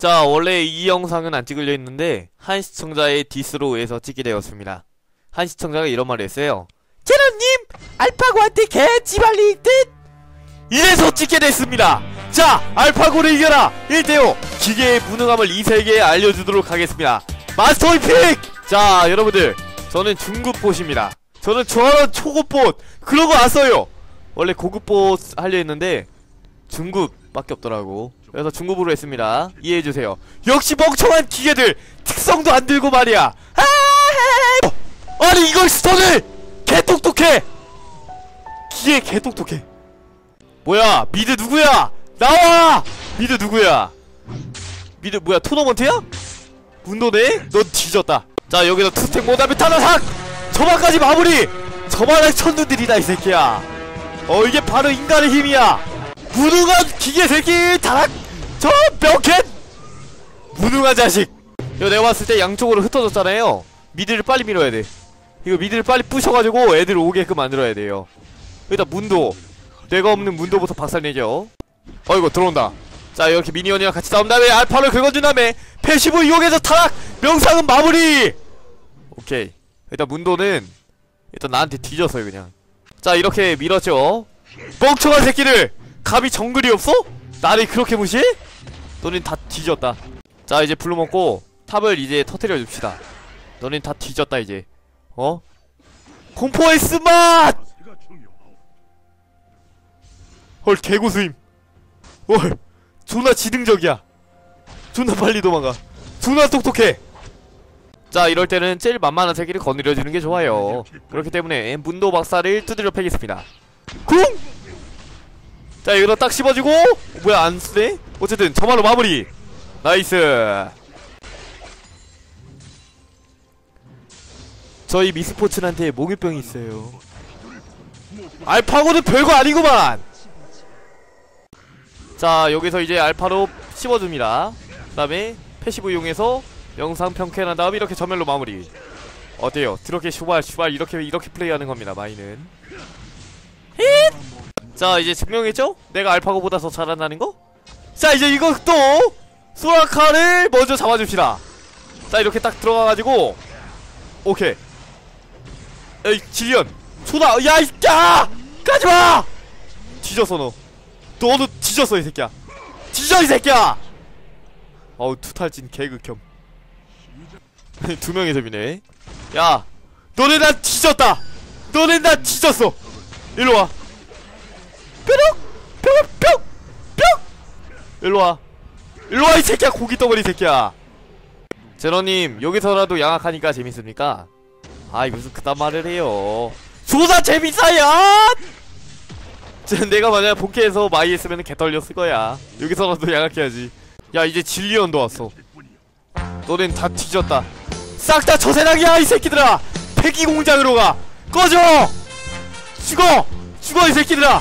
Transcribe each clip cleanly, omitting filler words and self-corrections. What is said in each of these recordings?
자, 원래 이 영상은 안 찍으려 했는데 한 시청자의 디스로 의해서 찍게 되었습니다. 한 시청자가 이런 말을 했어요. 제로님! 알파고한테 개찌발릴 듯! 이래서 찍게 됐습니다! 자! 알파고를 이겨라! 1대5! 기계의 무능함을 이 세계에 알려주도록 하겠습니다. 마스터 올림픽! 자, 여러분들, 저는 중급봇입니다. 저는 좋아하는 초급봇! 그러고 왔어요! 원래 고급봇 하려 했는데 중급밖에 없더라고. 그래서 중급으로 했습니다. 이해해주세요. 역시 멍청한 기계들! 특성도 안 들고 말이야! 아니 이걸 스턴을! 개똑똑해! 기계 개똑똑해. 뭐야, 미드 누구야? 나와! 미드 누구야? 미드 뭐야, 토너먼트야? 문도네? 넌 뒤졌다. 자, 여기서 투스택 못하면 타나삭! 저만까지 마무리! 저만한 천눈들이다 이 새끼야. 이게 바로 인간의 힘이야. 무능한 기계 새끼! 타락! 저 명캔! 무능한 자식! 이거 내가 봤을 때 양쪽으로 흩어졌잖아요. 미드를 빨리 밀어야 돼. 이거 미드를 빨리 부셔가지고 애들 오게끔 만들어야 돼요. 여기다 문도, 내가 없는 문도부터 박살내죠. 이거 들어온다. 자, 이렇게 미니언이랑 같이 싸운 다음에 알파를 긁어준 다음에 패시브 이용해서 타락! 명상은 마무리! 오케이. 일단 문도는 일단 나한테 뒤졌어요 그냥. 자, 이렇게 밀었죠. 멍청한 새끼들! 감히 정글이 없어? 나를 그렇게 무시해? 너넨 다 뒤졌다. 자, 이제 블루 먹고 탑을 이제 터뜨려 줍시다. 너넨 다 뒤졌다 이제. 공포의 스맛! 헐, 개고수임. 헐, 존나 지능적이야. 존나 빨리 도망가. 존나 똑똑해. 자, 이럴 때는 제일 만만한 새끼를 거느려주는 게 좋아요. 그렇기 때문에 문도 박사를 두드려 패겠습니다. 쿵! 자, 이거 딱 씹어주고, 뭐야, 안 쓰네? 어쨌든 저말로 마무리. 나이스. 저희 미스포츠한테 몽유병이 있어요. 알파고는 별거 아니구만. 자, 여기서 이제 알파로 씹어줍니다. 그 다음에 패시브 이용해서 영상 평캔한 다음에 이렇게 전멸로 마무리. 어때요? 드럽게 슈발 이렇게 플레이하는 겁니다. 마이는 힛! 자, 이제 증명했죠? 내가 알파고보다 더 잘한다는 거? 자, 이제 이거 또 소라카를 먼저 잡아줍시다. 자, 이렇게 딱 들어가가지고 오케이. 에이, 질리언 초다. 야, 야! 가지마! 뒤졌어. 너도 뒤졌어 이 새끼야. 뒤져 이 새끼야. 투탈진 개극혐. 두 명이서 미네. 야, 너네 나 뒤졌다. 너네 나 뒤졌어. 일로와. 뾰록! 뾰록! 뿅! 뿅! 일로와. 일로와 이 새끼야. 고기 덩어리 새끼야. 제로님, 여기서라도 양악하니까 재밌습니까? 무슨 그딴 말을 해요. 조사 재밌어요! 내가 만약 본캐에서 마이 했으면 개 떨렸을 거야. 여기서라도 양악해야지. 야, 이제 질리언도 왔어. 너넨 다 뒤졌다. 싹 다 저세상이야 이 새끼들아. 폐기 공장으로 가. 꺼져. 죽어. 죽어 이 새끼들아.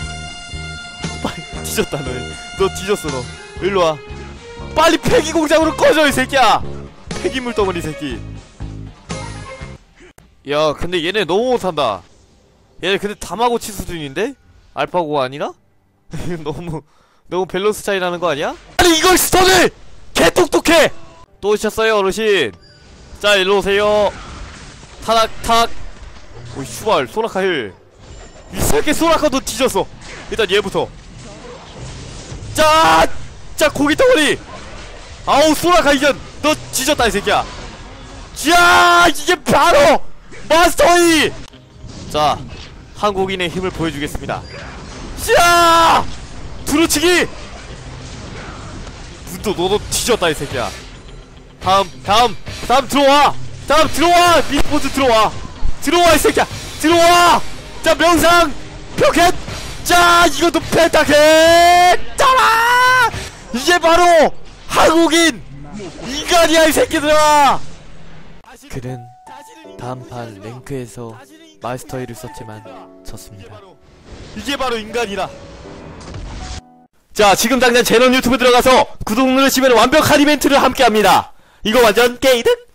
빨리 뒤졌다. 너 뒤졌어. 너 일로와. 빨리 폐기 공장으로 꺼져 이 새끼야. 폐기물 덩어리 새끼. 야, 근데 얘네 너무 못한다. 얘네 근데 다마고치 수준인데? 알파고가 아니라? 너무 밸런스 차이 나는 거 아니야? 아니 이걸 스턴을! 개똑똑해! 또 오셨어요 어르신. 자, 일로 오세요. 타락탁. 오이 슈발, 소라카 힐. 이 새끼 소라카도 뒤졌어. 일단 얘부터. 자, 고기 덩어리. 아우, 소라카 이전. 너 뒤졌다 이 새끼야. 자, 이게 바로 마스터이. 자, 한국인의 힘을 보여주겠습니다. 자, 두루치기. 너도 뒤졌다 이 새끼야. 다음 들어와. 다음 들어와. 미스포츠 들어와 이 새끼야. 들어와. 자, 명상 표켓. 자, 이것도 펜타켓. 따라. 이게 바로 한국인 인간이야 이 새끼들아. 그는 다음 판 랭크에서 마스터이를 썼지만 졌습니다. 이게 바로 인간이다. 자, 지금 당장 제넌 유튜브 들어가서 구독 누르시면 완벽한 이벤트를 함께합니다. 이거 완전 게이득?